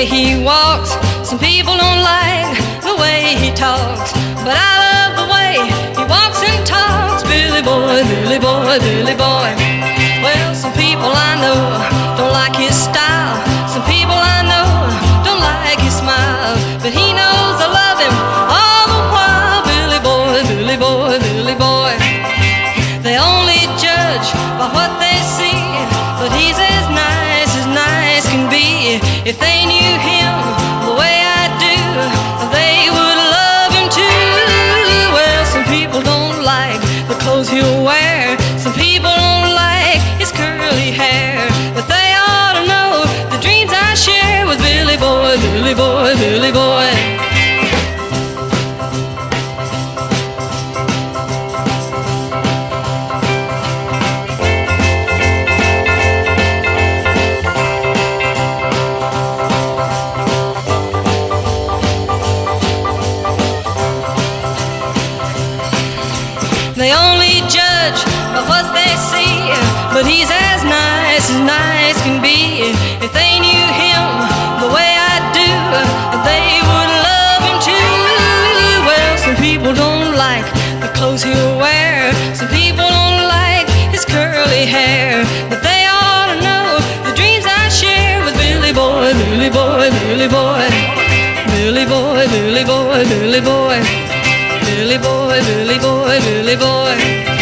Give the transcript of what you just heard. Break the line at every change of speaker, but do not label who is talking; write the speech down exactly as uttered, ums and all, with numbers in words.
way he walks. Some people don't like the way he talks, but I love the way he walks and talks. Billy boy, Billy boy, Billy boy. Well, some people I know don't like his style. Some people I know don't like his smile, but he knows I love him all the while. Billy boy, Billy boy, Billy boy. They only judge by what they see, but he's as nice as nice can be. If they knew him the way I do, they would love him too. Well, some people don't like the clothes he'll wear. Some people don't like his curly hair, but they ought to know the dreams I share with Billy boy, Billy boy, Billy boy. They only judge by what they see, but he's as nice as nice can be. If they knew him the way I do, they would love him too. Well, some people don't like the clothes he'll wear. Some people don't like his curly hair, but they ought to know the dreams I share with Billy boy, Billy boy, Billy boy. Billy boy, Billy boy, Billy boy. Billy boy, Billy boy, Billy boy.